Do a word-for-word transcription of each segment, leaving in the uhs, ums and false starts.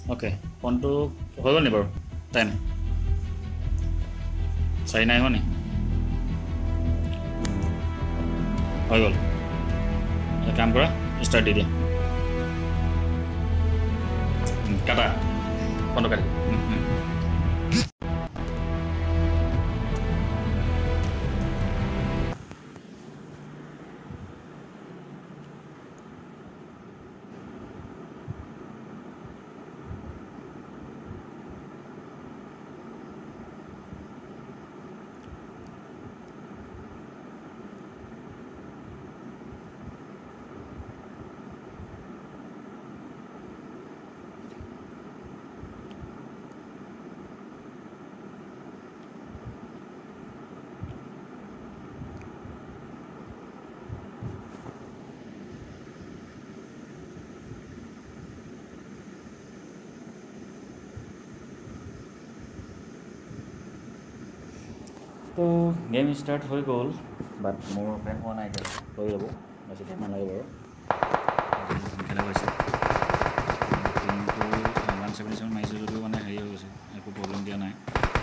Okay ফোনটো হৈ গ'ল নি বাৰু টাইম চাৰি নাই হোৱা নি হৈ গ'ল এটা কাম কৰা ষ্টাৰ্ট দি দিয়া কাটা ফোনটো কাটি তো গেম ষ্টাৰ্ট হৈ গ'ল বাট মোৰ অপেন হোৱা নাই এতিয়া হৈ যাব বেছি টাইম নালাগে বাৰু খেলা গৈছে টিমটো ওৱান ছেভেণ্টি ছেভেন মাৰিছে যদিও মানে হেৰি হৈ গৈছে একো প্ৰব্লেম দিয়া নাই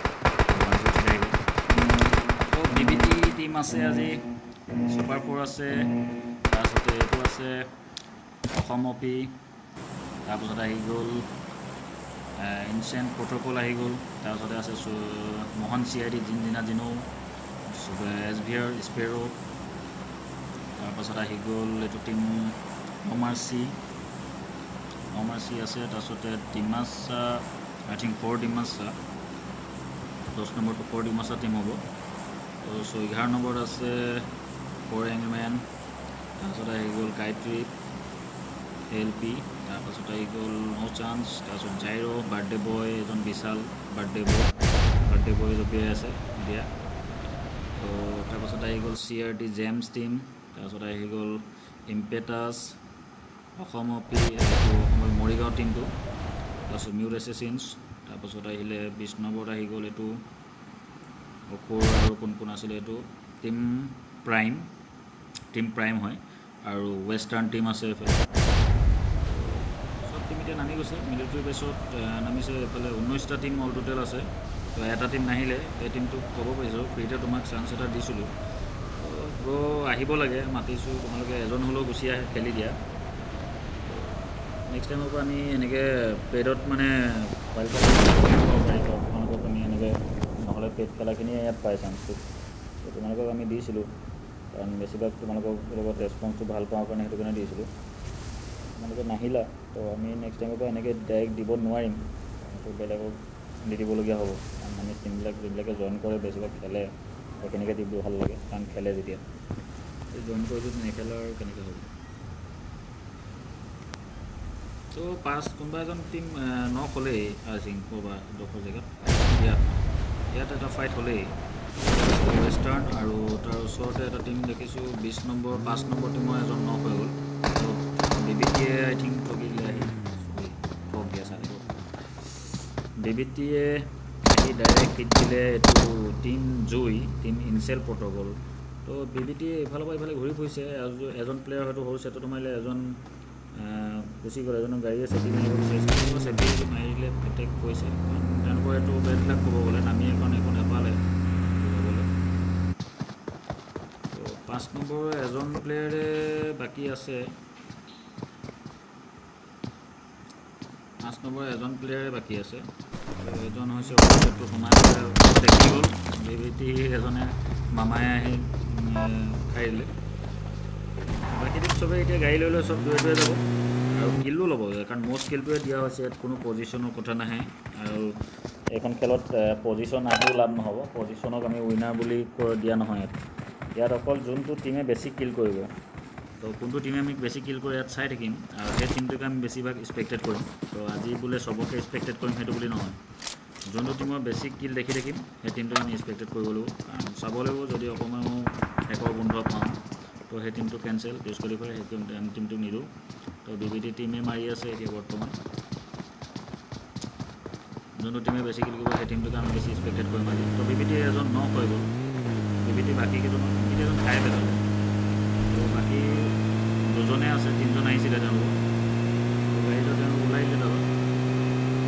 তো বি বি টি টিম আছে আজি ছুপাৰ ফ'ৰ আছে তাৰপিছতে এইটো আছে অসম অপি তাৰপিছতে আহি গ'ল ইনচেণ্ট প্ৰট'কল আহি গ'ল তাৰপিছতে আছে মোহন চি আই ডি জিনজিনা জিনো এছ ভি আৰ স্পেৰো তাৰপাছত আহি গ'ল এইটো টিম অমাৰ চি অমাৰ চি আছে তাৰপিছতে Dimasa I think four Dimasa দহ নম্বৰটো ফ'ৰ ডিমাচা টিম হ'ব তো চ' এঘাৰ নম্বৰত আছে ফ'ৰ এংমেন তাৰপিছত আহি গ'ল গায়ত্ৰী এল পি তাৰপাছত আহি গ'ল ন' চান্স তাৰপিছত জাইৰ' বাৰ্থডে বয় এজন বিশাল বাৰ্থডে বয় বাৰ্থডে বয় জপিয়াই আছে এতিয়া তো তাৰপাছত আহি গ'ল C R T James team তাৰপাছত আহি গ'ল ইম্পেটাছ অসম অপি অসমৰ মৰিগাঁও টিমটো তাৰপাছত মিউট এছেচিনছ তাৰপাছত আহিলে বিছ নম্বৰত আহি গ'ল এইটো অসুৰ আৰু কোন কোন আছিলে এইটো টিম প্ৰাইম টিম প্ৰাইম হয় আৰু ৱেষ্টাৰ্ণ টিম আছে এইফালে টিম এতিয়া নামি গৈছে মিলিটাৰী বেছত নামিছে এইফালে ঊনৈছটা টিম অল টোটেল আছে তো এটা টিম নাহিলে এই টিমটোক ক'ব পাৰিছোঁ ফ্ৰীতে তোমাক চান্স এটা দিছিলোঁ তো আহিব লাগে মাতিছোঁ তোমালোকে এজন হ'লেও গুচি আহে খেলি দিয়া নেক্সট টাইমৰ পৰা আমি এনেকৈ পেডত মানে পাৰিব পাৰি তোমালোকক আমি এনেকৈ নহ'লে পেড খেলাখিনিয়ে ইয়াত পাই চান্সটো তো তোমালোকক আমি দিছিলোঁ কাৰণ বেছিভাগ তোমালোকৰ লগত ৰেছপন্সটো ভাল পাওঁ কাৰণে সেইটো কাৰণে দিছিলোঁ তোমালোকে নাহিলা তো আমি নেক্সট টাইমৰ পৰা এনেকৈ ডাইৰেক্ট দিব নোৱাৰিম সেইটো বেলেগক দি দিবলগীয়া হ'ব কাৰণ আমি টিমবিলাক যিবিলাকে জইন কৰে বেছিভাগ খেলে সেইখিনিকে দিব ভাল লাগে কাৰণ খেলে যেতিয়া জইন কৰি যদি নেখেলা আৰু কেনেকৈ হ'ব তো পাঁচ কোনোবা এজন টিম নক হ'লেই আই থিংক ক'ৰবাত ডোখৰ জেগাত ইয়াত ইয়াত এটা ফাইট হ'লেই ৱেষ্টাৰ্ণ আৰু তাৰ ওচৰতে এটা টিম দেখিছোঁ বিছ নম্বৰ পাঁচ নম্বৰ টিমৰ এজন নক হৈ গ'ল তো বি বি টিয়ে আই থিংক ঠগিলে আহি ঠগ দিয়া চাগে বি বি টিয়ে আহি ডাইৰেক্ট হিট দিলে এইটো টিম জুই টিম ইনচেল প্ৰট'কল তো বি বি টিয়ে ইফালৰ পৰা ইফালে ঘূৰি ফুৰিছে এজন প্লেয়াৰ হয়তো সৰু চেটটো মাৰিলে এজন গুচি গ'ল এজনৰ গাড়ীয়ে চেপি মাৰিব বিচাৰিছে চেপি মাৰিলে এটেক কৰিছে তেওঁলোকৰ এইটো বেটবিলাক ক'ব গ'লে নামি এখন একো নাপালে ক'বলৈ তো পাঁচ নম্বৰ এজন প্লেয়াৰে বাকী আছে পাঁচ নম্বৰ এজন প্লেয়াৰে বাকী আছে এজন হৈছে অপেটো সোমাই দেখি গ'ল বি বি টি এজনে মামাই আহি খাই দিলে বাকী টিম চবেই এতিয়া গাড়ী লৈ লৈ চব দুৱে দুৱে যাব আৰু কিলো ল'ব কাৰণ মোৰ স্কিলটোৱে দিয়া হৈছে ইয়াত কোনো পজিশ্যনৰ কথা নাহে আৰু এইখন খেলত পজিশ্যন আহিও লাভ নহ'ব পজিশ্যনক আমি উইনাৰ বুলি দিয়া নহয় ইয়াত ইয়াত অকল যোনটো টিমে বেছি কিল কৰিব তো কোনটো টিমে আমি বেছি কিল কৰি ইয়াত চাই থাকিম আৰু সেই টিমটোকে আমি বেছিভাগ এক্সপেক্টেড কৰিম তো আজি বোলে চবকে এক্সপেক্টেড কৰিম সেইটো বুলি নহয় যোনটো টিমৰ বেছি কিল দেখি থাকিম সেই টিমটোক আমি এক্সপেক্টেড কৰিব লাগিব কাৰণ চাব লাগিব যদি অকণমানো একৰ বন্ধ পাওঁ তো সেই টিমটো কেঞ্চেল ডিছকুৱালিফাই সেই টিমটোক নিদিওঁ তো বি বি টি টিমে মাৰি আছে এতিয়া বৰ্তমান যোনটো টিমে বেছি কিল কৰিব সেই টিমটোকে আমি বেছি এক্সপেক্টেড কৰিম আজি তো বি বি টি এজন নক হৈ গ'ল বি বি টি বাকী কেইজন বি বি টি এজন খাই পেলালে তো বাকী দুজনে আছে তিনিজন আহিছিলে তেওঁলোক গাড়ীটো তেওঁলোক ওলাই দিলে দাদা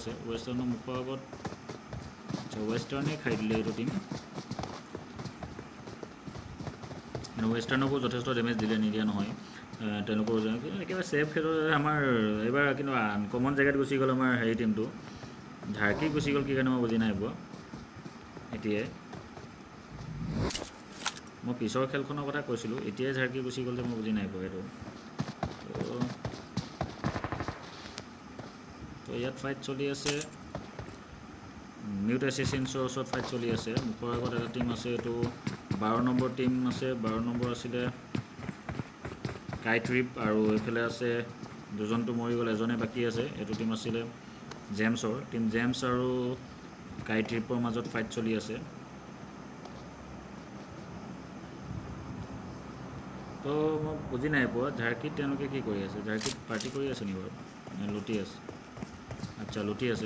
আছে ৱেষ্টাৰ্ণৰ মুখৰ আগত আচ্ছা ৱেষ্টাৰ্ণে খাই দিলে এইটো টিম কিন্তু ৱেষ্টাৰ্ণকো যথেষ্ট ডেমেজ দিলে নিদিয়া নহয় তেওঁলোকৰ একেবাৰে ছেফ খেলৰ আমাৰ এইবাৰ কিন্তু আনকমন জেগাত গুচি গ'ল আমাৰ হেৰি টিমটো ঝাৰ্কি গুচি গ'ল কি কাৰণে মই বুজি নাই পোৱা এতিয়াই মই পিছৰ খেলখনৰ কথা কৈছিলোঁ এতিয়াই ঝাৰ্কি গুচি গ'ল যে মই বুজি নাই পোৱা এইটো তো ইয়াত ফাইট চলি আছে মিউট এছেচিনছৰ ওচৰত ফাইট চলি আছে মুখৰ আগত এটা টিম আছে এইটো বাৰ নম্বৰ টিম আছে বাৰ নম্বৰ আছিলে কাইট্ৰিপ আৰু এইফালে আছে দুজনটো মৰি গ'ল এজনে বাকী আছে এইটো টিম আছিলে জেমছৰ টিম জেমছ আৰু কাইট্ৰিপৰ মাজত ফাইট চলি আছে তো মই বুজি নাই পোৱা ঝাৰ্কিত তেওঁলোকে কি কৰি আছে ঝাৰ্কিত পাৰ্টি কৰি আছে নি বাৰু নে লুটি আছে আচ্ছা লুটি আছে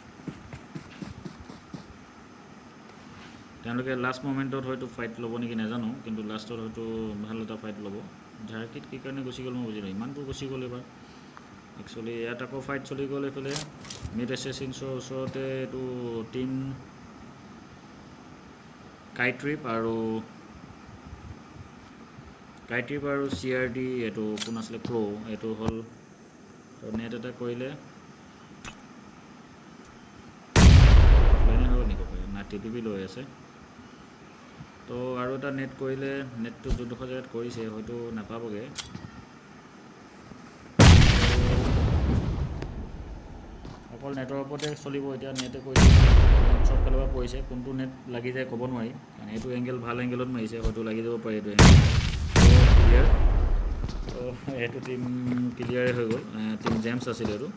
তেওঁলোকে লাষ্ট মোমেণ্টত হয়তো ফাইট ল'ব নেকি নাজানো কিন্তু লাষ্টত হয়তো ভাল এটা ফাইট ল'ব ঝাৰ্কিত কি কাৰণে গুচি গ'ল মই বুজি নাই ইমানবোৰ গুচি গ'ল এবাৰ একচুৱেলি ইয়াত আকৌ ফাইট চলি গ'ল এইফালে মিড এছেচিনছৰ ওচৰতে এইটো টিম কাইট্ৰিপ আৰু কাইট্ৰিপ আৰু চি আৰ ডি এইটো কোন আছিলে প্ৰ' এইটো হ'ল নেট এটা কৰিলে হ'ল নেকি না টি পি পি লৈ আছে তো আৰু এটা নেট কৰিলে নেটটো যোনডোখৰ জেগাত কৰিছে হয়তো নাপাবগৈ অকল নেটৰ ওপৰতে চলিব এতিয়া নেটে কৰি চব ফালৰ পৰা পৰিছে কোনটো নেট লাগি যায় ক'ব নোৱাৰি কাৰণ এইটো এংগেল ভাল এংগেলত মাৰিছে হয়তো লাগি যাব পাৰে এইটো এংগেল ক্লিয়াৰ তো এইটো টিম ক্লিয়াৰে হৈ গ'ল টিম জেমছ আছিলে এইটো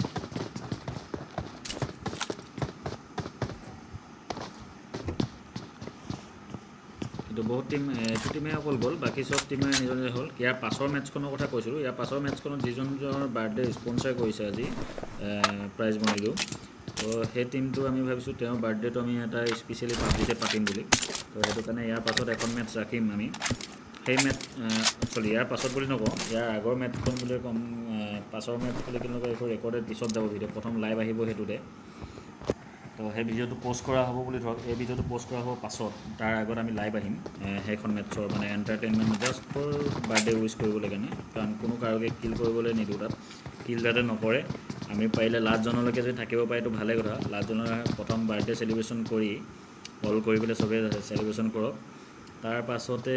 কিন্তু বহুত টিম এইটো টিমে অকল গ'ল বাকী চব টিমে নিজৰ নিজৰ হ'ল ইয়াৰ পাছৰ মেটচখনৰ কথা কৈছিলোঁ ইয়াৰ পাছৰ মেটচখনত যিজনৰ বাৰ্থডে স্পনচাৰ কৰিছে আজি প্ৰাইজ মানি দিওঁ তো সেই টিমটো আমি ভাবিছোঁ তেওঁৰ বাৰ্থডেটো আমি এটা স্পেচিয়েলি পাৰ্টিতে পাতিম বুলি তো সেইটো কাৰণে ইয়াৰ পাছত এখন মেটচ ৰাখিম আমি সেই মেটচ একচুৱেলি ইয়াৰ পাছত বুলি নকওঁ ইয়াৰ আগৰ মেটচখন বুলি ক'ম পাছৰ মেটচ বুলি কিন্তু এইটো ৰেকৰ্ডেড পিছত যাব ভিডিঅ' প্ৰথম লাইভ আহিব সেইটোতে তো সেই ভিডিঅ'টো প'ষ্ট কৰা হ'ব বুলি ধৰক এই ভিডিঅ'টো প'ষ্ট কৰা হ'ব পাছত তাৰ আগত আমি লাইভ আহিম সেইখন মেটচৰ মানে entertainment just for birthday wish কৰিবলৈ কাৰণে কাৰণ কোনো কাৰোকে কিল কৰিবলৈ নিদিওঁ তাত কিল যাতে নকৰে আমি পাৰিলে লাষ্টজনলৈকে যদি থাকিব পাৰে এইটো ভালে কথা লাষ্টজনৰ প্ৰথম বাৰ্থডে চেলিব্ৰেশ্যন কৰি কল কৰি পেলাই চবেই চেলিব্ৰেশ্যন কৰক তাৰ পাছতে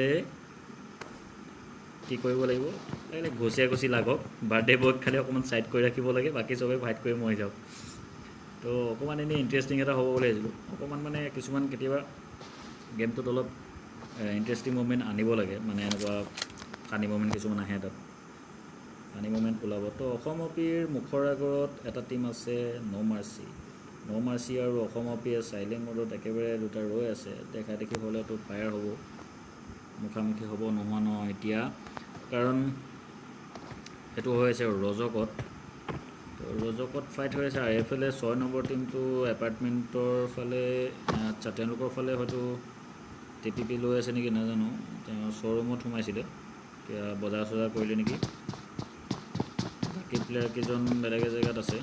কি কৰিব লাগিব লাগিলে ঘুচিয়া ঘুচি লাগক বাৰ্থডে বয়ক খালি অকণমান ছাইড কৰি ৰাখিব লাগে বাকী চবেই ফাইট কৰি মৰি যাওক তো অকণমান এনেই ইণ্টাৰেষ্টিং এটা হ'ব বুলি ভাবিছিলোঁ অকণমান মানে কিছুমান কেতিয়াবা গেমটোত অলপ ইণ্টাৰেষ্টিং মুভমেণ্ট আনিব লাগে মানে এনেকুৱা ফানি মুভমেণ্ট কিছুমান আহে তাত ফানি মুভমেণ্ট ওলাব তো অসম অপিৰ মুখৰ আগত এটা টিম আছে ন' মাৰ্চি ন' মাৰ্চি আৰু অসম অপিয়ে চাইলেণ্ট মোডত একেবাৰে দুটা ৰৈ আছে দেখা দেখি হ'লেতো ফায়াৰ হ'ব মুখামুখি হ'ব নোহোৱা নহয় এতিয়া কাৰণ সেইটো হৈ আছে ৰজকত তো ৰজকত ফাইট হৈ আছে আৰু এইফালে ছয় নম্বৰ টিমটো এপাৰ্টমেণ্টৰ ফালে আচ্ছা তেওঁলোকৰ ফালে হয়তো টি পি পি লৈ আছে নেকি নাজানো তেওঁ শ্ব'ৰুমত সোমাইছিলে কিবা বজাৰ চজাৰ কৰিলে নেকি বাকী প্লেয়াৰ কেইজন বেলেগ জেগাত আছে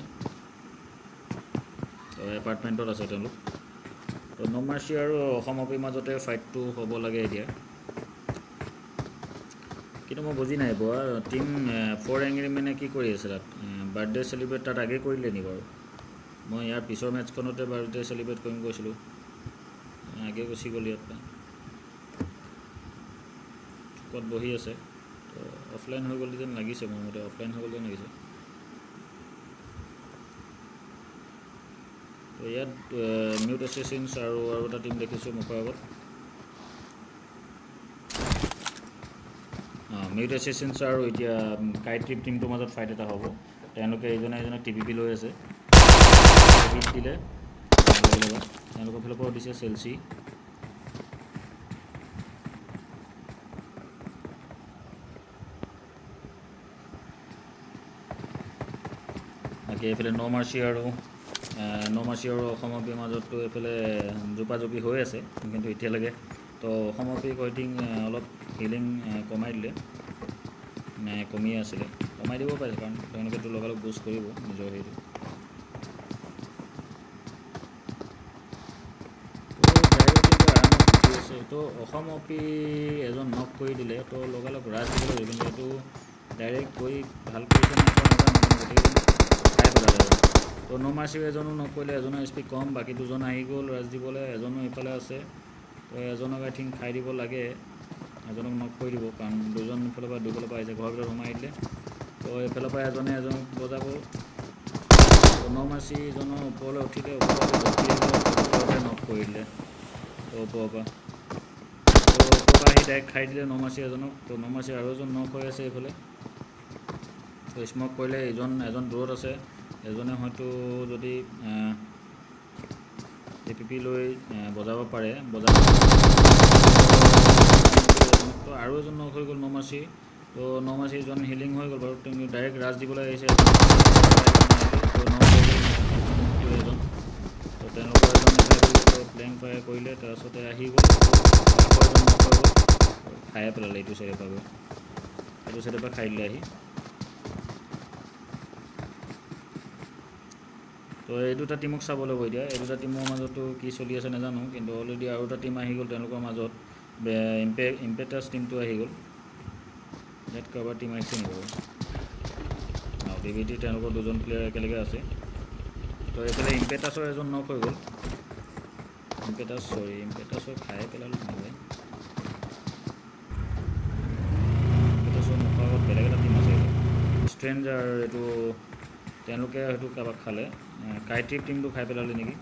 তো এপাৰ্টমেণ্টত আছে তেওঁলোক তো ন' মাৰ্চি আৰু অসম অপিৰ মাজতে ফাইটটো হ'ব লাগে এতিয়া কিন্তু মই বুজি নাই পোৱা টিম ফ'ৰ এংগ্ৰি মেনে কি কৰি আছে তাত বাৰ্থডে চেলিব্ৰেট তাত আগে কৰিলে নি বাৰু মই ইয়াৰ পিছৰ মেটচখনতে বাৰ্থডে চেলিব্ৰেট কৰিম কৈছিলোঁ আগে গুচি গ'ল ইয়াত ক'ত বহি আছে তো অফলাইন হৈ গ'ল যেন লাগিছে মোৰ মতে অফলাইন হৈ গ'ল যেন লাগিছে তো ইয়াত মিউট এছেচিনছ আৰু আৰু এটা টিম দেখিছোঁ মুখৰ আগত মিউট এছেচিনছ আৰু এতিয়া কাইট্ৰিপ টিমটোৰ মাজত ফাইট এটা হ'ব তেওঁলোকে ইজনে ইজনক টি পি পি লৈ আছে দিলে তেওঁলোকৰ ফালৰ পৰা দিছে চেলচি বাকী এইফালে ন' মাৰ্চি আৰু ন' মাৰ্চি আৰু অসম অপিৰ মাজততো এইফালে জোপাজোপি হৈ আছে কিন্তু এতিয়ালৈকে তো অসম অপি কৈটিং অলপ হিলিং কমাই দিলে নে কমিয়ে আছিলে কমাই দিব পাৰে কাৰণ তেওঁলোকেতো লগালগ বুষ্ট কৰিব নিজৰ হেৰিটো আছে তো অসম অপি এজন নক কৰি দিলে তো লগালগ ৰাজ দিবলৈ কিন্তু এইটো ডাইৰেক্ট গৈ ভাল কৰিছে গোটেইজন খাই পেলালে তো ন' মাৰ্চিও এজনো নক কৰিলে এজনৰ এছ পি কম বাকী দুজন আহি গ'ল ৰাজ দিবলৈ এজনো এইফালে আছে তো এজনক আই থিংক খাই দিব লাগে এজনক নক কৰি দিব কাৰণ দুজন ইফালৰ পৰা দুইফালৰ পৰা আহিছে ঘৰৰ ভিতৰত সোমাই দিলে তো এইফালৰ পৰা এজনে এজনক বজাব ন' মাৰ্চি এজনৰ ওপৰলৈ উঠিলে ওপৰতে নক কৰি দিলে তো ওপৰৰ পৰা তো ওপৰৰ পৰা আহি ডাইৰেক্ট খাই দিলে ন' মাৰ্চি এজনক তো ন' মাৰ্চি আৰু এজন নক হৈ আছে এইফালে তো স্মক কৰিলে এজন এজন দূৰত আছে এজনে হয়তো যদি এ পি পি লৈ বজাব পাৰে বজাব তো আৰু এজন নক হৈ গ'ল ন' মাৰ্চি তো ন' মাৰ্চি এজন হিলিং হৈ গ'ল বাৰু তেওঁ ডাইৰেক্ট ৰাজ দিবলৈ আহিছে এজন তো তেওঁলোকৰ এজন প্লেং ফায়াৰ কৰিলে তাৰপিছতে আহি গ'ল আকৌ এজন নক হৈ গ'ল খাই পেলালে এইটো চাইডৰ পৰা গৈ এইটো চাইডৰ পৰা খাই দিলে আহি তো এই দুটা টিমক চাব ল'ব এতিয়া এই দুটা টিমৰ মাজতো কি চলি আছে নাজানো কিন্তু অলৰেডি আৰু এটা টিম আহি গ'ল তেওঁলোকৰ মাজত ইম্পে ইম্পেটাছ টিমটো আহি গ'ল ইয়াত কাৰোবাৰ টিম আহিছে নেকি বাৰু আৰু ডি বি টি তেওঁলোকৰ দুজন প্লেয়াৰ একেলগে আছে তো এইফালে ইম্পেটাছৰ এজন নক হৈ গ'ল ইম্পেটাছ চৰি ইম্পেটাছৰ খাই পেলালোঁ নহয় ইম্পেটাছৰ মুখৰ আগত বেলেগ এটা টিম আছে ষ্ট্ৰেঞ্জাৰ এইটো তেওঁলোকে হয়তো কাৰোবাক খালে কাইট্ৰিপ টিমটো খাই পেলালে নেকি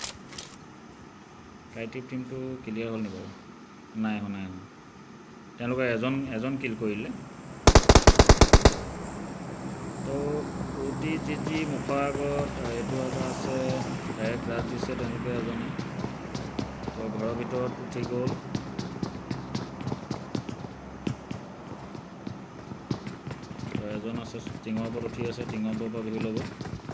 কাইট্ৰিপ টিমটো ক্লিয়াৰ হ'ল নেকি বাৰু নাই হোৱা নাই হোৱা তেওঁলোকে এজন এজন কিল কৰিলে তো উটি জি জি মুখৰ আগত এইটো এটা আছে ডাইৰেক্ট ৰাজ দিছে তেওঁলোকে এজনে তো ঘৰৰ ভিতৰত উঠি গ'ল তো এজন আছে টিঙৰ ওপৰত উঠি আছে টিঙৰ ওপৰৰ পৰা বহি ল'ব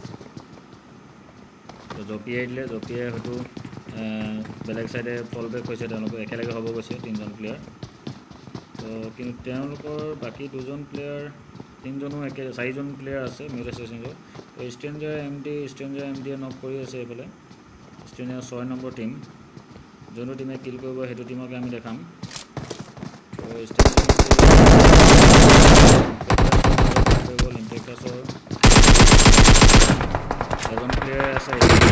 তো জঁপিয়াই দিলে জঁপিয়াই হয়তো বেলেগ চাইডে ফল বেক হৈছে তেওঁলোকে একেলগে হ'ব গৈছে তিনিজন প্লেয়াৰ তো কিন্তু তেওঁলোকৰ বাকী দুজন প্লেয়াৰ তিনিজনো একে চাৰিজন প্লেয়াৰ আছে মিউট এছেচিনৰ তো stranger M D stranger M ডিয়ে নক কৰি আছে এইফালে ষ্ট্ৰেঞ্জাৰ ছয় নম্বৰ টিম যোনটো টিমে কিল কৰিব সেইটো টিমকে আমি দেখাম তো ষ্ট্ৰেঞ্জাৰ গ'ল ইম্পেক্টাছৰ এজন প্লেয়াৰ আছে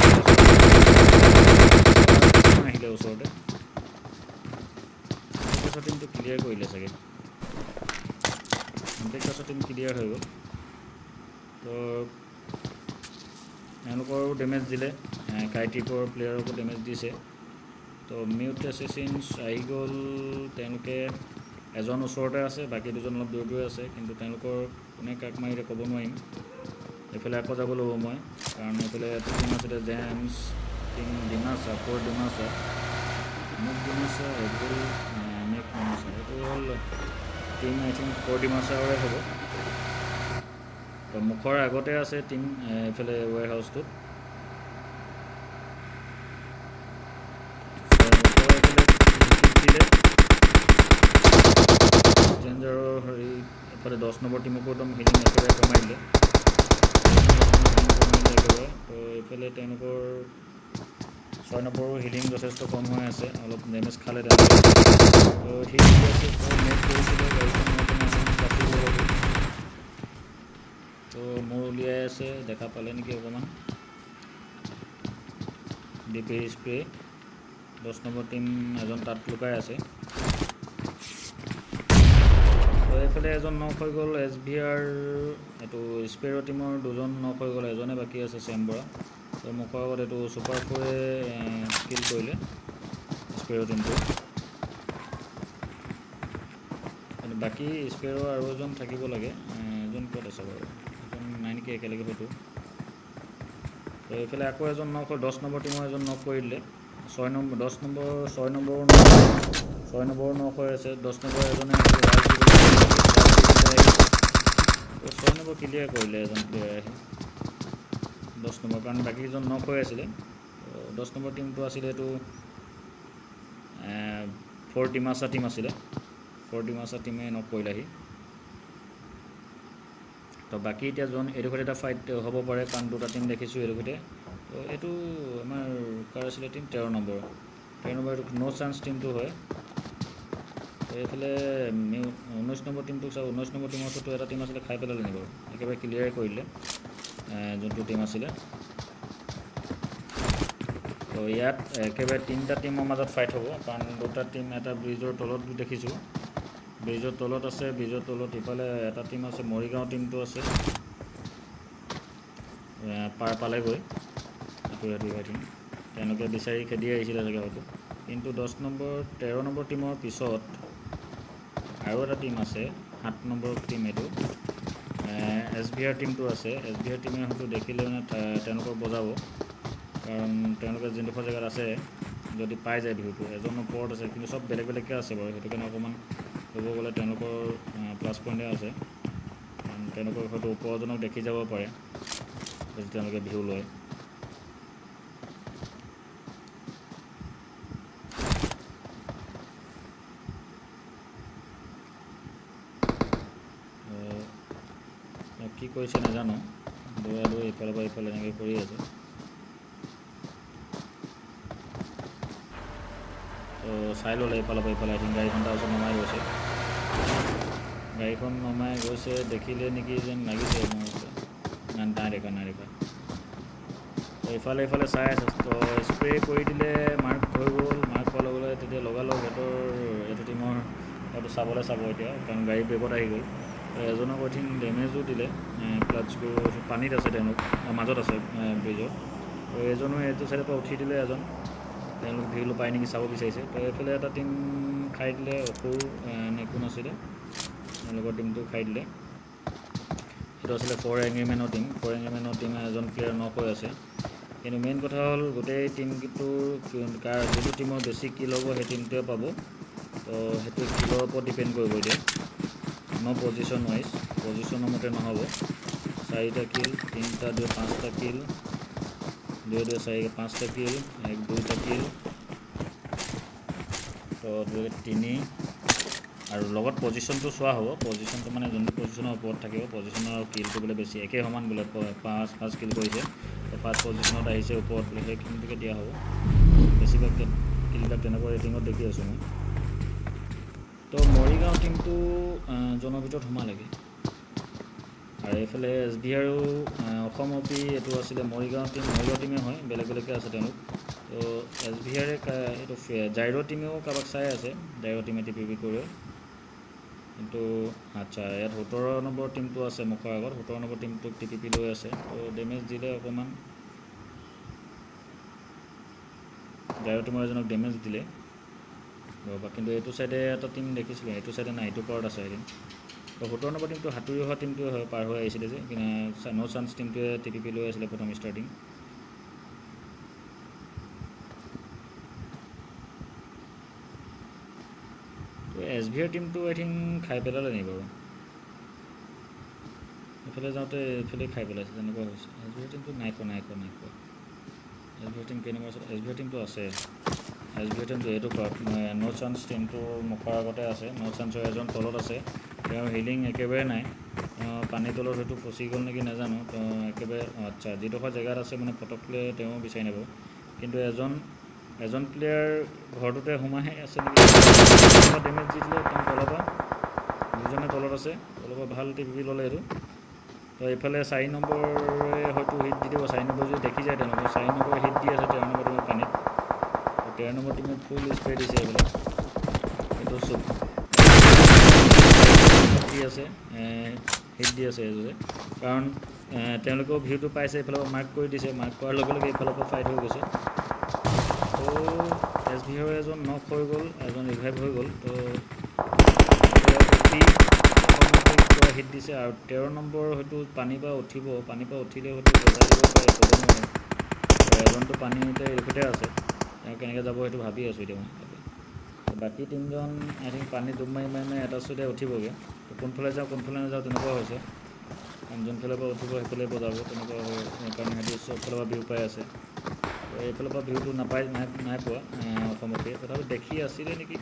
আহিলে ওচৰতে ইম্পেক্টাছৰ টিমটো ক্লিয়াৰ কৰিলে চাগে ইম্পেক্টাছৰ টিম ক্লিয়াৰ হৈ গ'ল তো তেওঁলোকৰো ডেমেজ দিলে কাইট্ৰিপৰ প্লেয়াৰকো ডেমেজ দিছে তো মিউট এছেচিনছ আহি গ'ল তেওঁলোকে এজন ওচৰতে আছে বাকী দুজন অলপ দূৰ দূৰে আছে কিন্তু তেওঁলোকৰ কোনে কাক মাৰিলে ক'ব নোৱাৰিম এইফালে আকৌ যাব ল'ব মই কাৰণ এইফালে এটা টিম আছিলে James team Dimasa four Dimasa মোক ডিমাছা এভৰি মেক ডিমাছা এইটো হ'ল টিম আই থিংক ফ'ৰ ডিমাছাৰে হ'ব তো মুখৰ আগতে আছে টিম এইফালে ৱেৰ হাউচটোত ষ্ট্ৰেঞ্জাৰৰ হেৰি এফালে দহ নম্বৰ টিমকো একদম হিলিং একেবাৰে কমাই দিলে একেবাৰে তো এইফালে তেওঁলোকৰ ছয় নম্বৰো হিলিং যথেষ্ট কম হৈ আছে অলপ ডেমেজ খালে তেওঁলোকে তো সেই আছে মেক কৰিছিলে গাড়ীখন তো মোৰ উলিয়াই আছে দেখা পালে নেকি অকণমান ডি পি স্প্ৰে দহ নম্বৰ টিম এজন তাত লুকাই আছে তো এইফালে এজন নক হৈ গ'ল এছ ভি আৰ এইটো স্পেৰ টিমৰ দুজন নক হৈ গ'ল এজনে বাকী আছে চেম্বৰা তো মুখৰ আগত এইটো ছুপাৰ ফ'ৰে কিল কৰিলে স্পেৰ টিমটো বাকী স্পেৰ আৰু এজন থাকিব লাগে এজন ক'ত আছে বাৰু এজন নাই নেকি একেলগে হয়তো তো এইফালে আকৌ এজন নক হ'ল দহ নম্বৰ টিমৰ এজন নক কৰি দিলে ছয় নম্বৰ দহ নম্বৰ ছয় নম্বৰৰ ছয় নম্বৰৰ নক হৈ আছে দহ নম্বৰ এজনে ছয় নম্বৰ ক্লিয়াৰ কৰিলে এজন প্লেয়াৰ আহি দহ নম্বৰ কাৰণ বাকীজন নক হৈ আছিলে দহ নম্বৰ টিমটো আছিলে এইটো ফ'ৰ ডিমাছা টিম আছিলে ফ'ৰ ডিমাছা টিমে নক কৰিলেহি তো বাকী এতিয়া যোন এইডোখৰত এটা ফাইট হ'ব পাৰে কাৰণ দুটা টিম দেখিছোঁ এইডোখৰতে তো এইটো আমাৰ কাৰ আছিলে টিম তেৰ নম্বৰ তেৰ নম্বৰ নো চান্স টিমটো হয়। এইফালে ঊনৈছ নম্বৰ টিমটোক চাওঁ। ঊনৈছ নম্বৰ টিমৰ ওচৰতো এটা টিম আছিলে, খাই পেলালে নি বাৰু? একেবাৰে ক্লিয়াৰে কৰিলে যোনটো টিম আছিলে। তো ইয়াত একেবাৰে তিনিটা টিমৰ মাজত ফাইট হ'ব, কাৰণ দুটা টিম এটা ব্ৰিজৰ তলত দেখিছোঁ। ব্ৰিজৰ তলত আছে, ব্ৰিজৰ তলত ইফালে এটা টিম আছে, মৰিগাঁও টিমটো আছে, পাৰ পালেগৈ আঁতৰি আঁতৰি তেওঁলোকে বিচাৰি খেদি আহিছিলে চাগে হয়তো। কিন্তু দহ নম্বৰ তেৰ নম্বৰ টিমৰ পিছত আৰু এটা টিম আছে, সাত নম্বৰ টিম, এইটো এছ বি আৰ টিমটো আছে। এছ বি আৰ টিমে হয়তো দেখিলে মানে তেওঁলোকক বজাব, কাৰণ তেওঁলোকে যিডোখৰ জেগাত আছে যদি পাই যায় ভিউটো, এজন ওপৰত আছে, কিন্তু চব বেলেগ বেলেগকৈ আছে বাৰু। সেইটো কাৰণে অকণমান ক'ব গ'লে তেওঁলোকৰ প্লাছ পইণ্টে আছে, কাৰণ তেওঁলোকৰ হয়তো ওপৰজনক দেখি যাব পাৰে যদি তেওঁলোকে ভিউ লয়। কি কৰিছে নাজানো, দৌৰা দৌৰি ইফালৰ পৰা ইফালে এনেকৈ কৰি আছে। তো চাই ল'লে ইফালৰ পৰা ইফালে, আই থিংক গাড়ীখন তাৰপিছত নমাই গৈছে। গাড়ীখন নমাই গৈছে, দেখিলে নেকি যেন লাগিছে মোৰ, নাই নাই দেখা নাই দেখা। তো ইফালে ইফালে চাই আছে, তো স্প্ৰে কৰি দিলে, মাৰ্ক হৈ গ'ল। মাৰ্ক পোৱাৰ লগে লগে তেতিয়া লগালগ সিহঁতৰ এইটো টিমৰ হয়তো চাবলৈ চাব এতিয়া, কাৰণ গাড়ী ব্ৰেকত আহি গ'ল। এজনক আই থিংক ডেমেজো দিলে, ক্লাছ পানীত আছে, তেওঁলোক মাজত আছে ব্ৰিজৰ। তো এজনো এইটো চাইডৰ পৰা উঠি দিলে এজন, তেওঁলোক ভিউলো পায় নেকি চাব বিচাৰিছে। তো এইফালে এটা টিম খাই দিলে, অসু নে কোন আছিলে, তেওঁলোকৰ টিমটো খাই দিলে। সেইটো আছিলে ফ'ৰ এংগ্ৰিমেনৰ টিম। ফ'ৰ এংগ্ৰিমেনৰ টিমে এজন প্লেয়াৰ নক হৈ আছে। কিন্তু মেইন কথা হ'ল গোটেই টিমটোৰ কাৰ যোনটো টিমৰ বেছি কিল হ'ব সেই টিমটোৱে পাব। তো সেইটো কিলৰ ওপৰত ডিপেণ্ড কৰিব এতিয়া, ন' পজিশ্যন ৱাইজ, পজিশ্যনৰ মতে নহ'ব। চাৰিটা কিল, তিনিটা দুই পাঁচটা কিল, দুই দুই চাৰি পাঁচটা কিল, এক দুইটা কিল, তো দুই তিনি, আৰু লগত পজিশ্যনটো চোৱা হ'ব। পজিশ্যনটো মানে যোনটো পজিশ্যনৰ ওপৰত থাকিব, পজিশ্যনৰ কিলটো বোলে বেছি একে সমান বোলে, পাঁচ পাঁচ কিল কৰিছে, তো ফাৰ্ষ্ট পজিশ্যনত আহিছে ওপৰত বোলে, সেইখিনিকে দিয়া হ'ব। বেছিভাগ কিলবিলাক তেনেকুৱা ৰেটিঙত দেখি আছোঁ মই। তো মৰিগাঁও টিমটো জনৰ ভিতৰত সোমালেগৈ, আৰু এইফালে এছ বি আৰু অসম অপি এইটো আছিলে মৰিগাঁও টিম। মৰিগাঁও টিমে হয়, বেলেগ বেলেগকৈ আছে তেওঁলোক। তো এছ বি আৰে এইটো জাইৰ' টিমেও কাৰোবাক চাই আছে, জাইৰ' টিমে টি পি পি কৰে। কিন্তু আচ্ছা, ইয়াত সোতৰ নম্বৰ টিমটো আছে মুখৰ আগত, সোতৰ নম্বৰ টিমটোক টি পি পি লৈ আছে। তো ডেমেজ দিলে অকণমান, জাইৰ' টিমৰ এজনক ডেমেজ দিলে ৰ'বা। কিন্তু এইটো চাইডে এটা টিম দেখিছিলোঁ, এইটো চাইডে নাই, এইটো পাৰত আছে এদিন। তো সোতৰ নম্বৰ টিমটো সাঁতুৰি অহা টিমটোৱে হয়, পাৰ হৈ আহিছিলে যে, কিন্তু ন' চান্স টিমটোৱে টি পি পি লৈ আছিলে প্ৰথম ষ্টাৰ্টিং। তো এছ বি আৰ টিমটো আই থিংক খাই পেলালে নি বাৰু? এইফালে যাওঁতে এইফালে খাই পেলাইছে তেনেকুৱা হৈছে। এছ বি আৰ টিমটো নাই খোৱা নাই খোৱা নাই খোৱা এছ বি আৰ টিম কেই নম্বৰ আছে? এছ বি আৰ টিমটো আছে, এছ বি আৰ টিমটো এইটো পাৰ্ট ন' চান্স টিমটোৰ মুখৰ আগতে আছে। ন' চান্সৰ এজন তলত আছে, তেওঁৰ হিলিং একেবাৰে নাই, পানীৰ তলত হয়তো ফচি গ'ল নেকি নাজানো। তো একেবাৰে আচ্ছা, যিডোখৰ জেগাত আছে মানে পটককৈ তেওঁ বিচাৰি নাপাব। কিন্তু এজন এজন প্লেয়াৰ ঘৰটোতে সোমাই আছে নেকি, ডেমেজ দি দিলে তেওঁ তলৰ পৰা, যিজনে তলত আছে তলৰ পৰা ভাল টি পি পি ল'লে এইটো। তো এইফালে চাৰি নম্বৰে হয়তো হিট দি দিব, চাৰি নম্বৰ যদি দেখি যায় তেওঁলোকে, চাৰি নম্বৰে হিট দি আছে তেৰ নম্বৰ টিমৰ পানীত। তেৰ নম্বৰ টিমে ফুল স্প্ৰে দিছে এইবিলাক, কিন্তু চব দি আছে, হিট দি আছে এইযোৰে, কাৰণ তেওঁলোকেও ভিউটো পাইছে, এইফালৰ পৰা মাৰ্ক কৰি দিছে, মাৰ্ক কৰাৰ লগে লগে এইফালৰ পৰা ফাইট হৈ গৈছে। তো এছ বি আৰৰ এজন নক হৈ গ'ল, এজন ৰিভাইভ হৈ গ'ল। তো পৰা হিট দিছে, আৰু তেৰ নম্বৰ হয়তো পানীৰ পৰা উঠিব, পানীৰ পৰা উঠিলে হয়তো বজাই দিব পাৰে, ক'ব নোৱাৰে। এজনটো পানীতে ৰিফুটে আছে, তেওঁ কেনেকৈ যাব সেইটো ভাবি আছোঁ এতিয়া মই। বাকী তিনিজন আই থিংক পানীত ডুব মাৰি মাৰি মাৰি এটা চুটে উঠিবগৈ। তো কোনফালে যাওঁ কোনফালে নাযাওঁ তেনেকুৱা হৈছে, কাৰণ যোনফালৰ পৰা উঠিব সেইফালে বজাব তেনেকুৱা হয়, কাৰণ সিহঁতি চবফালৰ পৰা ভিউ পাই আছে। তো এইফালৰ পৰা ভিউটো নাপাই নাই নাই পোৱা অসমতে, তথাপি দেখি আছিলে নেকি।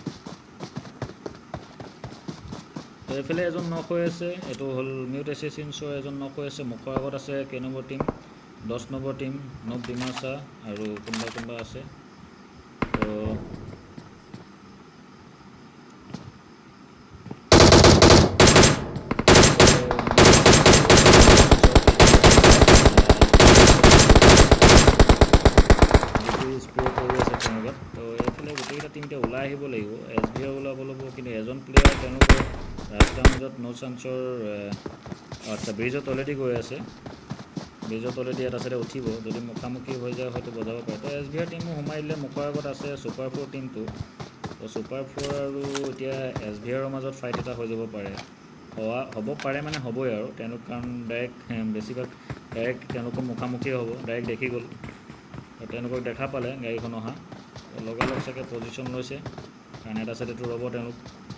তো এইফালে এজন নক হৈ আছে, এইটো হ'ল মিউট এছেচিনছৰ এজন নক হৈ আছে। মুখৰ আগত আছে কেই নম্বৰ টিম, দহ নম্বৰ টিম নৱ ডিমাচা আৰু কোনোবা কোনোবা আছে। তো স্প্ৰে কৰি আছে তেওঁলোকে তো এইফালে গোটেইকেইটা টিমতে ওলাই আহিব লাগিব এছ ভি আৰ ওলাব লাগিব কিন্তু এজন প্লেয়াৰ তেওঁলোকৰ ৰাস্তাৰ মাজত ন' চান্সৰ আচ্ছা ব্ৰিজত অলৰেডি গৈ আছে ব্ৰিজত অলৰেডি এটা চাইডে উঠিব যদি মুখামুখি হৈ যায় হয়তো বজাব পাৰে তো এছ ভি আৰ টিমো সোমাই দিলে মুখৰ আগত আছে ছুপাৰ ফ'ৰ টিমটো তো ছুপাৰ ফ'ৰ আৰু এতিয়া এছ ভি আৰৰ মাজত ফাইট এটা হৈ যাব পাৰে হোৱা হ'ব পাৰে মানে হ'বই আৰু তেওঁলোক কাৰণ ডাইৰেক্ট বেছিভাগ ডাইৰেক্ট তেওঁলোকৰ মুখামুখি হ'ব ডাইৰেক্ট দেখি গ'ল তেওঁলোকক দেখা পালে গাড়ীখন অহা লগালগ চাগে পজিশ্যন লৈছে কাৰণ এটা চাইডেতো ৰ'ব তেওঁলোক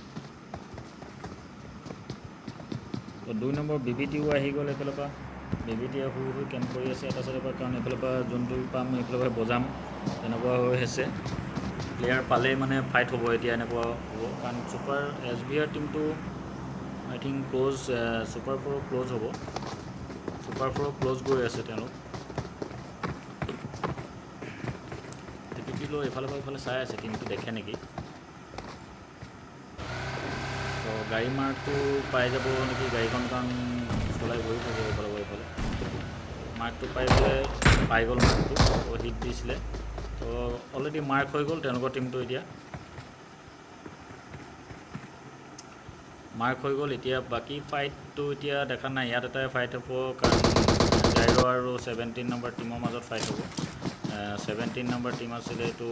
তো দুই নম্বৰ বি বি টিও আহি গ'ল এইফালৰ পৰা বি বি টিয়ে শুই শুই কেম্প কৰি আছে এটা চাইডৰ পৰা কাৰণ এইফালৰ পৰা যোনটো পাম এইফালৰ পৰা বজাম তেনেকুৱা হৈ আছে প্লেয়াৰ পালেই মানে ফাইট হ'ব এতিয়া এনেকুৱা হ'ব কাৰণ ছুপাৰ এছ ভি আৰ টিমটো আই থিংক ক্ল'জ ছুপাৰ ফ'ৰৰ ক্ল'জ হ'ব ছুপাৰ ফ'ৰৰ ক্ল'জ গৈ আছে তেওঁলোক লৈ এইফালৰ পৰা এইফালে চাই আছে টিমটো দেখে নেকি তো গাড়ী মাৰ্কটো পাই যাব নেকি গাড়ীখন কাৰণ চলাই গৈ থাকে এইফালৰ পৰা এইফালে মাৰ্কটো পাই পেলাই পাই গ'ল মাৰ্কটো হিট দিছিলে তো অলৰেডি মাৰ্ক হৈ গ'ল তেওঁলোকৰ টিমটো এতিয়া মাৰ্ক হৈ গ'ল এতিয়া বাকী ফাইটটো এতিয়া দেখা নাই ইয়াত এটাই ফাইট হ'ব কাৰণ জাইৰ' আৰু ছেভেণ্টিন নম্বৰ টিমৰ মাজত ফাইট হ'ব ছেভেণ্টিন নম্বৰ টিম আছিলে এইটো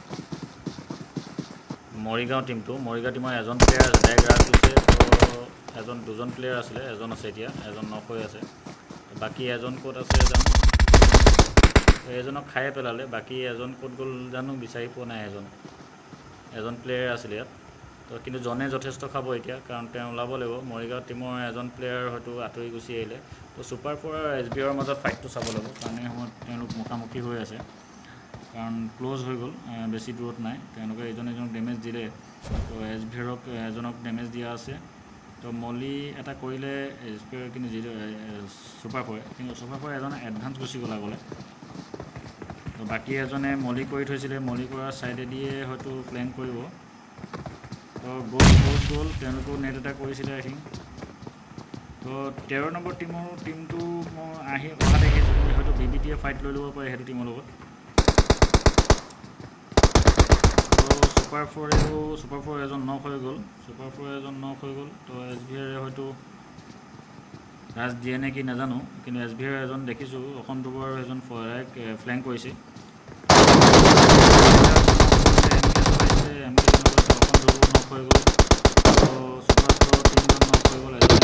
মৰিগাঁও টিমটো মৰিগাঁও টিমৰ এজন প্লেয়াৰ ডাইৰেক্ট ৰাছ দিছে তো এজন দুজন প্লেয়াৰ আছিলে এজন আছে এতিয়া এজন নক হৈ আছে বাকী এজন ক'ত আছে জানো এজনক খাই পেলালে বাকী এজন ক'ত গ'ল জানো বিচাৰি পোৱা নাই এজন এজন প্লেয়াৰ আছিলে ইয়াত তো কিন্তু জনে যথেষ্ট খাব এতিয়া কাৰণ তেওঁ ওলাব লাগিব মৰিগাঁও টিমৰ এজন প্লেয়াৰ হয়তো আঁতৰি গুচি আহিলে তো ছুপাৰ ফ'ৰ আৰু এছ বি আৰৰ মাজত ফাইটটো চাব লাগিব কাৰণ এই সময়ত তেওঁলোক মুখামুখি হৈ আছে কাৰণ ক্ল'জ হৈ গ'ল বেছি দূৰত নাই তেওঁলোকে এজন এজনক ডেমেজ দিলে তো এছ ভি আৰক এজনক ডেমেজ দিয়া আছে তো মলি এটা কৰিলে এছ ভি আৰ কিন্তু যিটো ছুপাৰ ফ'ৰে কিন্তু ছুপাৰ ফ'ৰ এজনে এডভান্স গুচি গ'ল আগলৈ তো বাকী এজনে মলি কৰি থৈছিলে মলি কৰাৰ ছাইডেদিয়ে হয়তো ফ্লেংক কৰিব তো গ'ল গ'ল গ'ল তেওঁলোকেও নেট এটা কৰিছিলে আই থিংক তো তেৰ নম্বৰ টিমৰ টিমটো মই আহি অহা দেখিছোঁ হয়তো বি বি টিয়ে ফাইট লৈ ল'ব পাৰে সেইটো টিমৰ লগত তো ছুপাৰ ফ'ৰেও ছুপাৰ ফ'ৰ এজন নক হৈ গ'ল ছুপাৰ ফ'ৰ এজন নক হৈ গ'ল তো এছ ভি আৰে হয়তো ৰাজ দিয়ে নে কি নাজানো কিন্তু এছ ভি আৰ এজন দেখিছোঁ অসম দুবৰ এজন ফ্লেংক কৰিছে হৈ গ'ল তো ছুপাৰ ফ'ৰ তিনিজন নক হৈ গ'ল এজন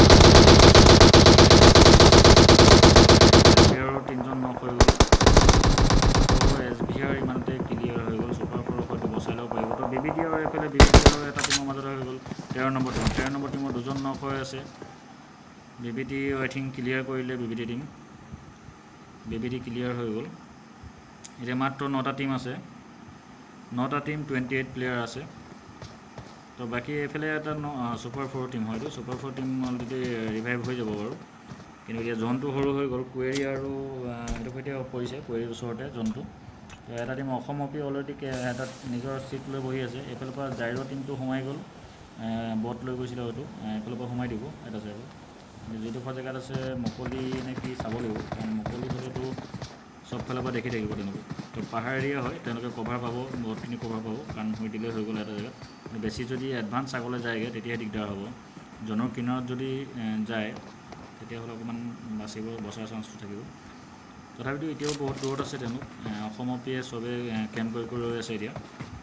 তিনিজন নক হৈ গ'ল তো এছ ভি আৰ ইমানতে ক্লিয়াৰ হৈ গ'ল ছুপাৰ ফ'ৰক হয়তো বচাই ল'ব পাৰিব তো বি বি টি আৰু এইফালে বি বি টি আৰু এটা টিমৰ মাজত হৈ গ'ল তেৰ নম্বৰ টিম তেৰ নম্বৰ টিমৰ দুজন নক হৈ আছে B B T I think clear কৰিলে B B T team B B T clear হৈ গ'ল এতিয়া মাত্ৰ নটা টিম আছে নটা টিম টুৱেণ্টি এইট প্লেয়াৰ আছে তো বাকী এইফালে এটা ছুপাৰ ফ'ৰ টিম হয়তো super four team already revive হৈ যাব বাৰু কিন্তু এতিয়া জোনটো সৰু হৈ গ'ল কুৱেৰী আৰু এইটো সৈতে পৰিছে কুৱেৰীৰ ওচৰতে জোনটো তো এটা টিম অসম অপি অলৰেডি এটা নিজৰ ছিট লৈ বহি আছে এইফালৰ পৰা জাইৰ' টিমটো সোমাই গ'ল বট লৈ গৈছিলে হয়তো এইফালৰ পৰা সোমাই দিব এটা চাইডত যিডোখৰ জেগাত আছে মুকলি নে কি চাব লাগিব কাৰণ মুকলি হ'লেতো চবফালৰ পৰা দেখি থাকিব তেওঁলোকে তো পাহাৰ এৰিয়া হয় তেওঁলোকে কভাৰ পাব বহুতখিনি কভাৰ পাব কাৰণ হৈ দিলেই হৈ গ'ল এটা জেগাত বেছি যদি এডভান্স আগলৈ যায়গৈ তেতিয়াহে দিগদাৰ হ'ব জনৰ কিনাৰত যদি যায় তেতিয়াহ'লে অকণমান বাচিব বচাৰ চান্সটো থাকিব তথাপিতো এতিয়াও বহুত দূৰত আছে তেওঁলোক অসম অপিয়ে চবেই কেম্প কৰি কৰি ৰৈ আছে এতিয়া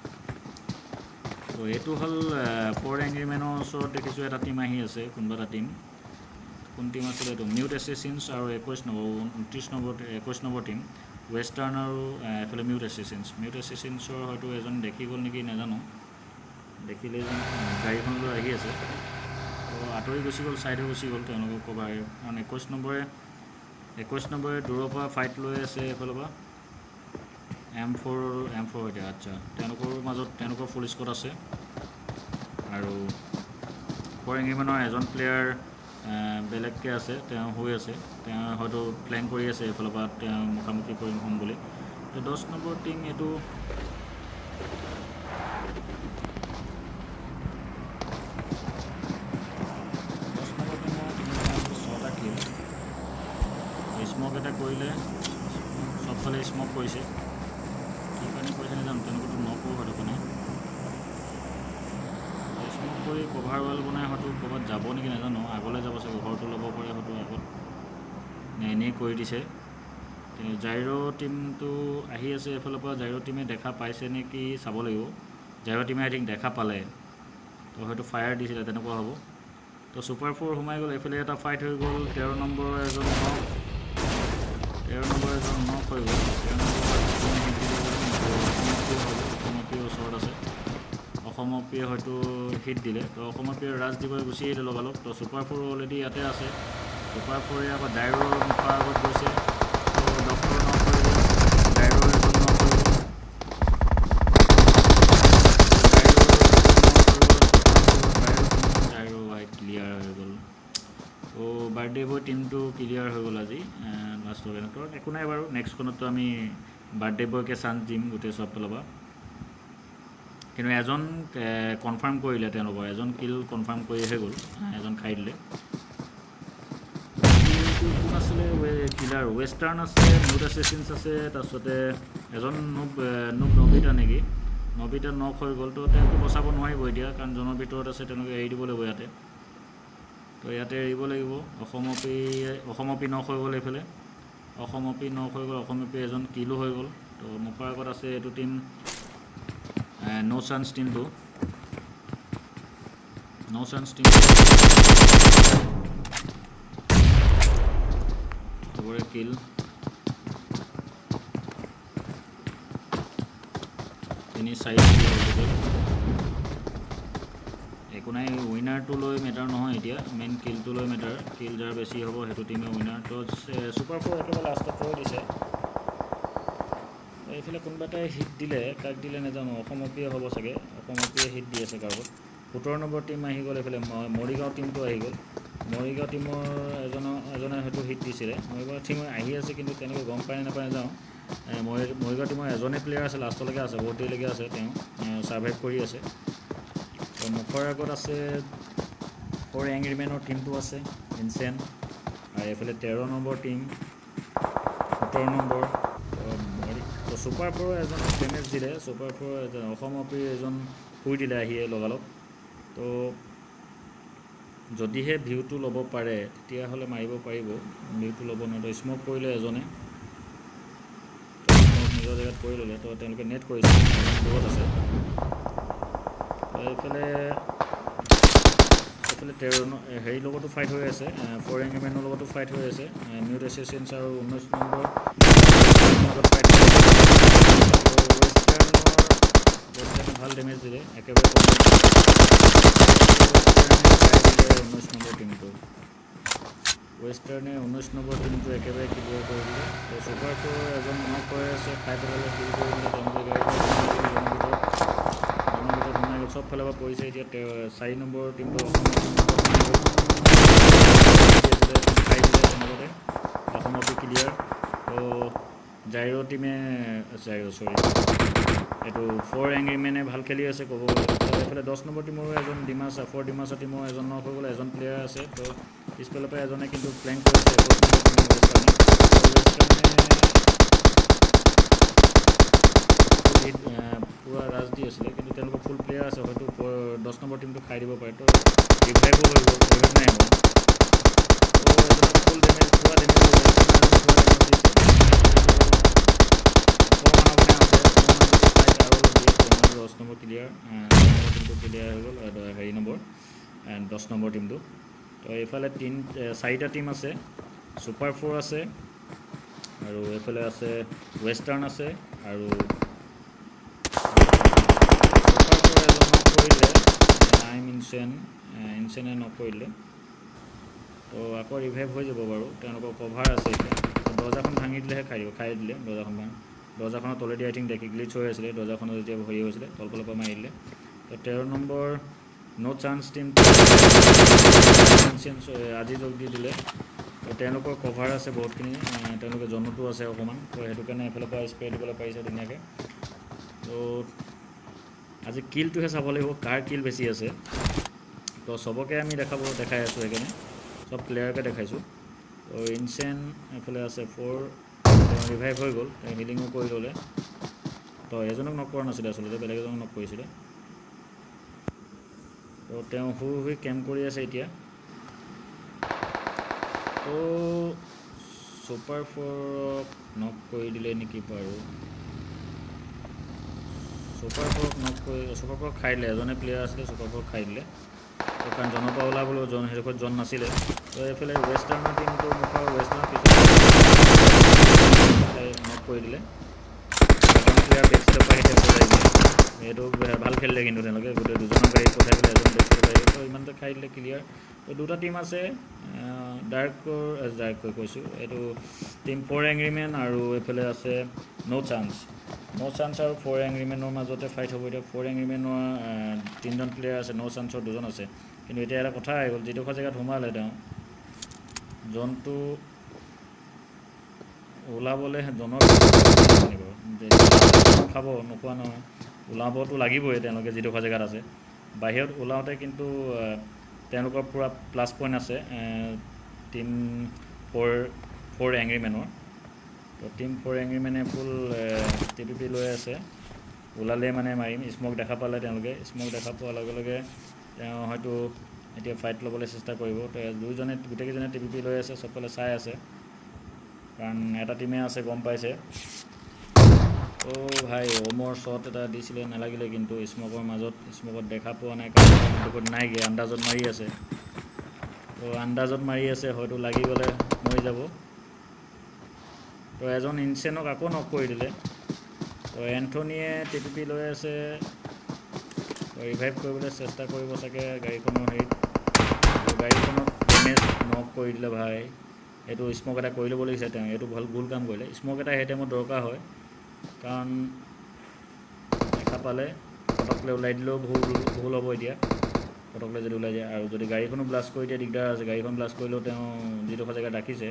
তো এইটো হ'ল ফ'ৰ এংগ্ৰি মেনৰ ওচৰত দেখিছোঁ এটা টীম আহি আছে কোনোবা এটা টীম কোন টীম আছিলে এইটো মিউট এছেচিনছ আৰু একৈছ নম্বৰ ঊনত্ৰিছ নম্বৰ একৈছ নম্বৰ টীম ৱেষ্টাৰ্ণ আৰু এইফালে মিউট এছেচিনছ মিউট এছেচিনছৰ হয়তো এজন দেখি গ'ল নেকি নাজানো দেখিলে যেন গাড়ীখন লৈ আহি আছে তো আঁতৰি গুচি গ'ল ছাইডে গুচি গ'ল তেওঁলোকক কভাৰ কাৰণ একৈছ নম্বৰে একৈছ নম্বৰে দূৰৰ পৰা ফাইট লৈ আছে এইফালৰ পৰা এম ফ'ৰ এম ফ'ৰ এতিয়া আচ্ছা তেওঁলোকৰ মাজত তেওঁলোকৰ ফুল স্কোৱাড আছে আৰু ফ'ৰ এংগ্ৰি মেনৰ এজন প্লেয়াৰ বেলেগকৈ আছে তেওঁ হৈ আছে তেওঁ হয়তো প্লেন কৰি আছে এইফালৰ পৰা তেওঁ মুখামুখি কৰিম হ'ম বুলি তো দহ নম্বৰ টিম এইটো স্মক কৰিছে কি কাৰণে কৰিছে নাজানো তেনেকৈতো নকৰোঁ সেইটো কাৰণে স্মক কৰি কভাৰ ৱাল বনাই হয়তো ক'ৰবাত যাব নেকি নাজানো আগলৈ যাব চাগে ঘৰটো ল'ব পাৰে হয়তো আগত নে এনেই কৰি দিছে জাইৰ' টিমটো আহি আছে এফালৰ পৰা জাইৰ' টিমে দেখা পাইছে নেকি চাব লাগিব জাইৰ' টিমে আই থিংক দেখা পালে তো হয়তো ফায়াৰ দিছিলে তেনেকুৱা হ'ব তো ছুপাৰ ফ'ৰ সোমাই গ'ল এইফালে এটা ফাইট হৈ গ'ল তেৰ নম্বৰ এজন নক তেৰ নম্বৰ এজন নক হৈ গ'ল তেৰ নম্বৰ অসমপীৰ ওচৰত আছে অসমপীয়ে হয়তো হিট দিলে তো অসমপীয়ে ৰাজ দিবলৈ গুচি আহিলে লগালগ তো ছুপাৰ ফ'ৰ অলৰেডি ইয়াতে আছে ছুপাৰ ফ'ৰে আকৌ জাইৰ' মুখাৰ আগত গৈছে তো ডক্টৰ নক হৈ গ'ল জাইৰ' এজন নক হৈ গ'ল ক্লিয়াৰ হৈ গ'ল তো বাৰ্থডে বয় টিমটো ক্লিয়াৰ হৈ গ'ল আজি লাষ্টৰ এনেকৈ একো নাই বাৰু নেক্সটখনতো আমি বাৰ্থডে বয়কে চান্স দিম গোটেই চব ফালৰ পৰা কিন্তু এজন কনফাৰ্ম কৰিলে তেওঁলোকৰ এজন কিল কনফাৰ্ম কৰিহে গ'ল এজন খাই দিলে কোন আছিলে কিলাৰ ৱেষ্টাৰ্ণ আছে নিউড এছেচিনছ আছে তাৰপিছতে এজন নোব নোব নবিতা নেকি নবিতা নক হৈ গ'ল তো তেওঁটো বচাব নোৱাৰিব এতিয়া কাৰণ জনৰ ভিতৰত আছে তেওঁলোকে এৰি দিব লাগিব ইয়াতে তো ইয়াতে এৰিব লাগিব অসমপী অসমপী নক হৈ গ'ল এইফালে অসমপী নক হৈ গ'ল অসমপী এজন কিলো হৈ গ'ল তো মুখৰ আগত আছে এইটো টিম নো চান্স টিমটো নো চান্স টিম চবৰে কিল তিনি চাৰি একো নাই উইনাৰটো লৈ মেটাৰ নহয় এতিয়া মেইন কিলটো লৈ মেটাৰ কিল যাৰ বেছি হ'ব সেইটো টিমে উইনাৰ তো ছুপাৰ ফ'ৰ একেবাৰে লাষ্টত থৈ দিছে এইফালে কোনোবা এটাই হিট দিলে কাক দিলে নাজানো অসমপীয়ে হ'ব চাগে অসমপীয়ে হিট দি আছে কাৰোবাক সোতৰ নম্বৰ টিম আহি গ'ল এইফালে মৰিগাঁও টিমটো আহি গ'ল মৰিগাঁও টিমৰ এজনৰ এজনে হয়তো হিট দিছিলে মৰিগাঁও টিম আহি আছে কিন্তু তেনেকৈ গম পাই নাপাই নাযাওঁ মই মৰিগাঁও টিমৰ এজনে প্লেয়াৰ আছে লাষ্টলৈকে আছে বহুত দেৰিলৈকে আছে তেওঁ ছাৰ্ভাইভ কৰি আছে তো মুখৰ আগত আছে ফ'ৰ এংগ্ৰি মেনৰ টিমটো আছে ইনচেন আৰু এইফালে তেৰ নম্বৰ টিম সোতৰ নম্বৰ তো ছুপাৰ ফ'ৰ এজন ডেমেজ দিলে ছুপাৰ ফ'ৰ এজন অসমপীৰ এজন শুই দিলে আহিয়ে লগালগ তো যদিহে ভিউটো ল'ব পাৰে তেতিয়াহ'লে মাৰিব পাৰিব ভিউটো ল'ব নোৱাৰে স্মক কৰিলে এজনে নিজৰ জেগাত কৰি ল'লে তো তেওঁলোকে নেট কৰিছে দূৰত আছে এইফালে এইফালে তেৰ হেৰিৰ লগতো ফাইট হৈ আছে ফ'ৰ এংগ্ৰি মেনৰ লগতো ফাইট হৈ আছে নিউড এছেচিনছ আৰু ঊনৈছ নম্বৰ লগত ফাইট হৈ আছে ৱেষ্টাৰ্ণৰ ভাল ডেমেজ দিলে একেবাৰে ঊনৈছ নম্বৰ টিমটো ৱেষ্টাৰ্ণে ঊনৈছ নম্বৰ টিমটো একেবাৰে ক্লিয়াৰ কৰি দিলে তো ছুপাৰ ফ'ৰ এজন নক হৈ আছে খাই পেলালে কিল কৰি দিলে তেওঁলোকে গাড়ী সোমাই গ'ল চব ফালৰ পৰা পৰিছে এতিয়া চাৰি নম্বৰ টিমটো খাই দিলে তেনেকুৱাতে অসমপী ক্লিয়াৰ তো জাইৰ' টিমে জাইৰ' চৰি এইটো ফ'ৰ এংগ্ৰি মেনে ভাল খেলি আছে ক'ব গ'লে তো এইফালে দহ নম্বৰ টিমৰো এজন ডিমাছা ফ'ৰ ডিমাছা টিমৰ এজন নক হৈ গ'লে এজন প্লেয়াৰ আছে তো পিছফালৰ পৰা এজনে কিন্তু প্লেং কৰিছে পূৰা ৰাজ দি আছিলে কিন্তু তেওঁলোকৰ ফুল প্লেয়াৰ আছে হয়তো দহ নম্বৰ টিমটো খাই দিব পাৰে তো ৰিভাইভো হৈ গ'ল ৰিভাইভ নাই হোৱা তো এজনে ফুল ডেমেজ পূৰা ডেমেজ হৈ গ'ল পূৰা ডেমেজ দিছে অকণমান আছে অকণমান দহ নম্বৰ ক্লিয়াৰ টিমটো ক্লিয়াৰ হৈ গ'ল হেৰি নম্বৰ দহ নম্বৰ টিমটো তো এইফালে তিন চাৰিটা টিম আছে ছুপাৰ ফ'ৰ আছে আৰু এইফালে আছে ৱেষ্টাৰ্ণ আছে আৰু ছুপাৰ ফ'ৰ এজন নক কৰিলে আইম ইনচেন ইনচেনে নক কৰিলে তো আকৌ ৰিভাইভ হৈ যাব বাৰু তেওঁলোকৰ কভাৰ আছে এতিয়া দৰ্জাখন ভাঙি দিলেহে খাই দিব খাই দিলে দৰ্জাখন ভাঙি দৰ্জাখনত অলৰেডি আই থিংক দেখি গ্লিচ হৈ আছিলে দৰ্জাখনত যেতিয়া হেৰি হৈছিলে তলফালৰ পৰা মাৰি দিলে তো তেৰ নম্বৰ নো চান্স টিম আজি যোগ দি দিলে তো তেওঁলোকৰ কভাৰ আছে বহুতখিনি তেওঁলোকে জনতো আছে অকণমান তো সেইটো কাৰণে এফালৰ পৰা স্প্ৰে দিবলৈ পাৰিছে ধুনীয়াকৈ তো আজি কিলটোহে চাব লাগিব কাৰ কিল বেছি আছে তো চবকে আমি দেখাব দেখাই আছোঁ সেইকাৰণে চব প্লেয়াৰকে দেখাইছোঁ তো ইনচেন এফালে আছে ফ'ৰ তেওঁ ৰিভাইভ হৈ গ'ল, তেওঁ হিলিঙো কৰি ল'লে। তো এজনক নক কৰা নাছিলে আচলতে, বেলেগ এজনক নক কৰিছিলে। তো তেওঁ শুই শুই কেম্প কৰি আছে এতিয়া। তো ছুপাৰ ফ'ৰক নক কৰি দিলে নেকি বাৰু। ছুপাৰ ফ'ৰক নক কৰি ছুপাৰ ফ'ৰক খাই দিলে, এজনে প্লেয়াৰ আছিলে ছুপাৰ ফ'ৰক খাই দিলে। তো কাৰণ জনৰ পৰা ওলাবলৈ জন সেইডোখৰত জন নাছিলে। তো এইফালে ৱেষ্টাৰ্ণৰ টিমটো মুখৰ ৱেষ্টাৰ্ণৰ পিছত নক কৰি দিলে। এজন প্লেয়াৰ বেক চাইডৰ পৰা আহি তেওঁলোকে যাই দিলে। এইটো ভাল খেলিলে কিন্তু তেওঁলোকে গোটেই দুজনৰ গাড়ী পঠাই পেলাই এজন বেক চাইডৰ পৰা আহি তো ইমানতে খাই দিলে ক্লিয়াৰ। তো দুটা টিম আছে, ডাৰ্কৰ ডাৰ্কৈ কৈছোঁ, এইটো টিম ফ'ৰ এংগ্ৰিমেন আৰু এইফালে আছে ন' চান্স। ন' চান্স আৰু ফ'ৰ এংগ্ৰিমেনৰ মাজতে ফাইট হ'ব এতিয়া। ফ'ৰ এংগ্ৰিমেনৰ তিনিজন প্লেয়াৰ আছে, ন' চান্সৰ দুজন আছে। কিন্তু এতিয়া এটা কথা আহি গ'ল, যিডোখৰ জেগাত সোমালে তেওঁ জনটো ওলাবলৈ জনৰ খাব নোখোৱা নহয়, ওলাবতো লাগিবই তেওঁলোকে যিডোখৰ জেগাত আছে। বাহিৰত ওলাওঁতে কিন্তু তেওঁলোকৰ পূৰা প্লাছ পইণ্ট আছে টিম ফ'ৰ ফ'ৰ এংগ্ৰিমেনৰ। তো টিম ফ'ৰ এংগ্ৰিমেনে ফুল টি পি পি লৈ আছে, ওলালে মানে মাৰিম। স্মক দেখা পালে তেওঁলোকে, স্মক দেখা পোৱাৰ লগে লগে তেওঁ হয়তো এতিয়া ফাইট ল'বলৈ চেষ্টা কৰিব। তো দুইজনে গোটেইকেইজনে টি পি পি লৈ আছে, চবফালে চাই আছে, কাৰণ এটা টিমে আছে গম পাইছে। তো ভাই অমৰ শ্বট এটা দিছিলে, নালাগিলে কিন্তু স্মকৰ মাজত, স্মকত দেখা পোৱা নাই কাৰণ নাইগৈ, আন্দাজত মাৰি আছে। তো আন্দাজত মাৰি আছে, হয়তো লাগি গ'লে মৰি যাব। তো এজন ইনচেনক আকৌ নক কৰি দিলে। তো এন্থনীয়ে টি পি পি লৈ আছে, ৰিভাইভ কৰিবলৈ চেষ্টা কৰিব চাগে গাড়ীখনৰ হেৰিত। গাড়ীখনত ডেমেজ নক কৰি দিলে ভাই। এইটো স্মক এটা কৰি ল'ব লাগিছে তেওঁ, এইটো ভাল ভুল কাম কৰিলে। স্মক এটা সেই টাইমত দৰকাৰ হয়, কাৰণ দেখা পালে পটকলৈ ওলাই দিলেও ভুল ভুল হ'ব এতিয়া, পটকলৈ যদি ওলাই যায়। আৰু যদি গাড়ীখনো ব্লাষ্ট কৰি দিয়ে দিগদাৰ আছে, গাড়ীখন ব্লাষ্ট কৰিলেও তেওঁ যিডোখৰ জেগাত ৰাখিছে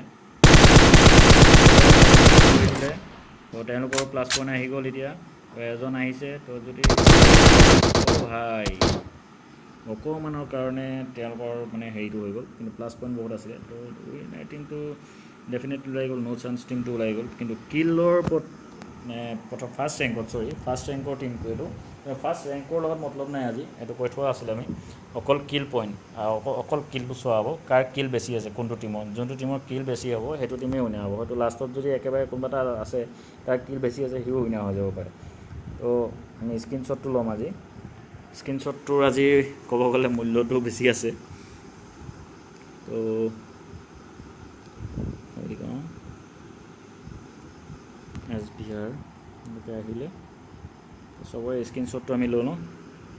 কৰি দিলে। তো তেওঁলোকৰ প্লাছ পইণ্ট আহি গ'ল এতিয়া। তো এজন আহিছে, তো যদি ভাই অকণমানৰ কাৰণে তেওঁলোকৰ মানে হেৰিটো হৈ গ'ল, কিন্তু প্লাছ পইণ্ট বহুত আছিলে। তো উইনাৰ টিমটো ডেফিনেটলি ওলাই গ'ল, ন' চান্স টিমটো ওলাই গ'ল। কিন্তু কিলৰ ওপৰত প্ৰথম ফাৰ্ষ্ট ৰেংকত চৰি ফাৰ্ষ্ট ৰেংকৰ টিমটো এইটো। ফাৰ্ষ্ট ৰেংকৰ লগত মতলব নাই আজি, এইটো কৈ থোৱা আছিলে আমি। অকল কিল পইণ্ট আৰু অকল অকল কিলটো চোৱা হ'ব, কাৰ কিল বেছি আছে কোনটো টিমৰ। যোনটো টিমৰ কিল বেছি হ'ব সেইটো টিমেই উইনাৰ হ'ব। হয়তো লাষ্টত যদি একেবাৰে কোনোবা এটা আছে তাৰ কিল বেছি আছে, সিও উইনাৰ হৈ যাব পাৰে। তো আমি স্ক্ৰীনশ্বটটো ল'ম আজি। স্ক্ৰীনশ্বটটোৰ আজি ক'ব গ'লে মূল্যটো বেছি আছে। তো হেৰি কওঁ এছ বি আৰ এনেকৈ আহিলে চবৰে স্ক্ৰীনশ্বটটো আমি লৈ লওঁ।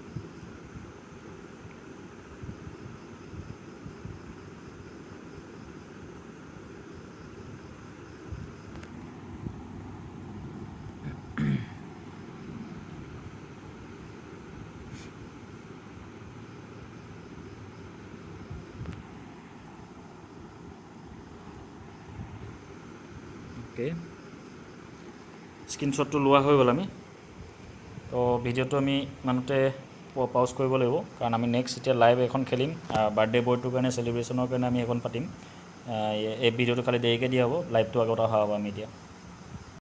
অ'কে, স্ক্ৰীনশ্বটটো লোৱা হৈ গ'ল আমি। তো ভিডিঅ'টো আমি ইমানতে পাউজ কৰিব লাগিব, কাৰণ আমি নেক্সট এতিয়া লাইভ এখন খেলিম বাৰ্থডে বয়টোৰ কাৰণে, চেলিব্ৰেশ্যনৰ কাৰণে আমি এখন পাতিম। এই ভিডিঅ'টো খালি দেৰিকৈ দিয়া হ'ব, লাইভটো আগত অহা হ'ব আমি এতিয়া।